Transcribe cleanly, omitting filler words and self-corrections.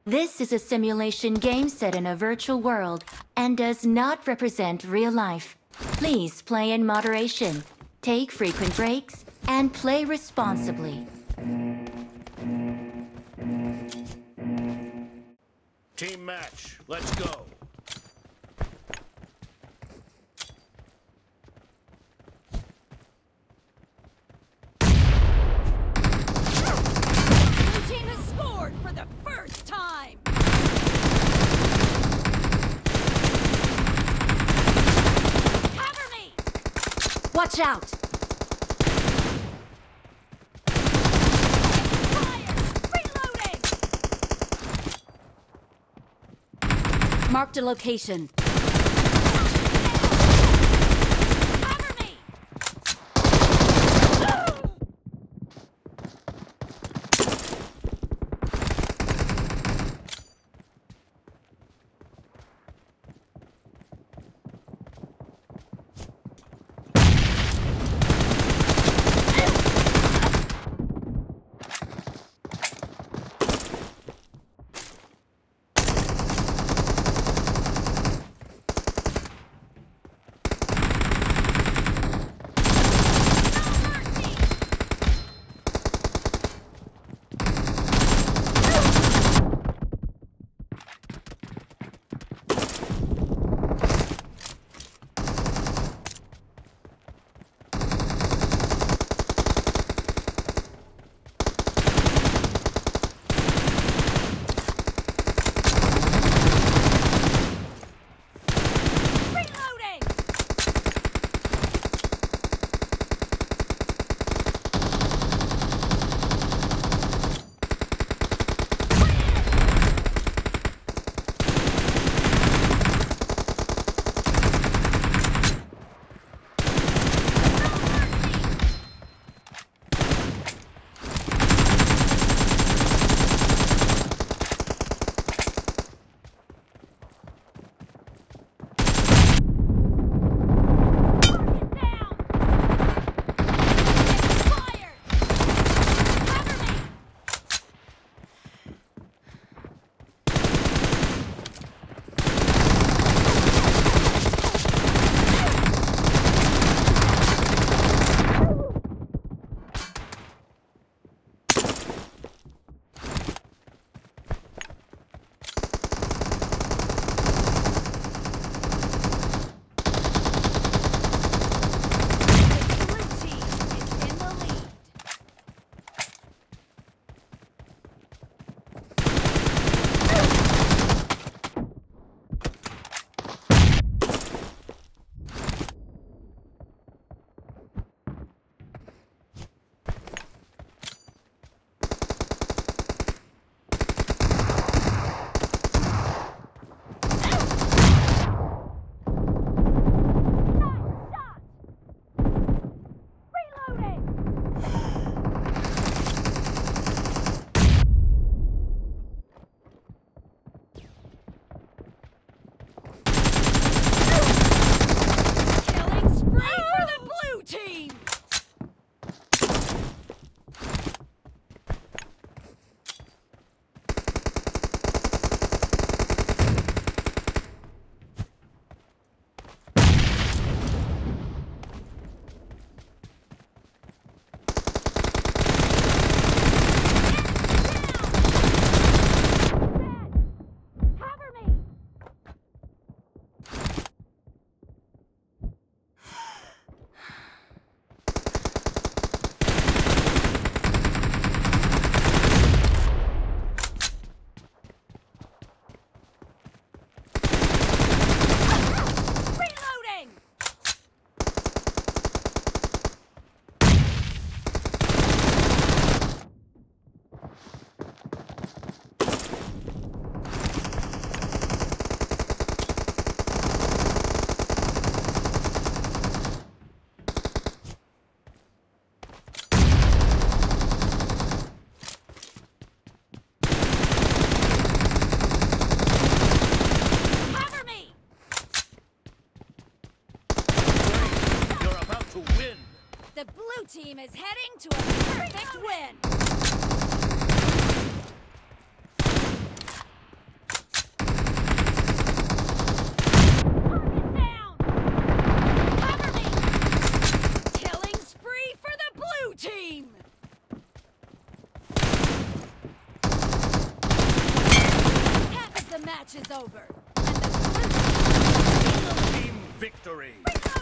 This is a simulation game set in a virtual world and does not represent real life. Please play in moderation, take frequent breaks, and play responsibly. Team match, let's go. The team has scored for the first time! Cover me! Watch out! Fire! Reloading! Marked a location. Cover me! Reloading! Down! Expired! Cover me! The blue team is in the lead. Nice shot! Reloading! Killing spree for the blue team! Cover me! Reloading! Cover me! You're about to win. The blue team is heading to a perfect win! match is over. And the blue Team victory. team